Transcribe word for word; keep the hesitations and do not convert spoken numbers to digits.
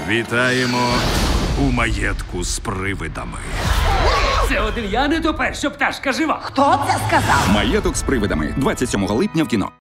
Вітаємо у маєтку з привидами. Це один я не топер, що пташка жива. Хто це сказав? Маєток з привидами. двадцять сьомого липня в кіно.